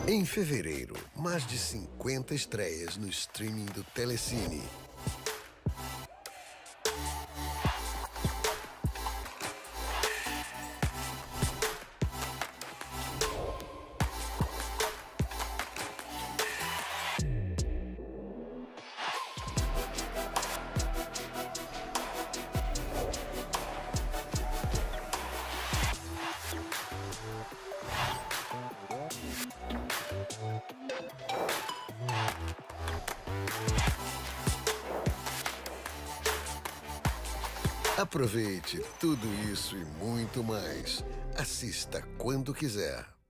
Em fevereiro, mais de 50 estreias no streaming do Telecine. Aproveite tudo isso e muito mais. Assista quando quiser.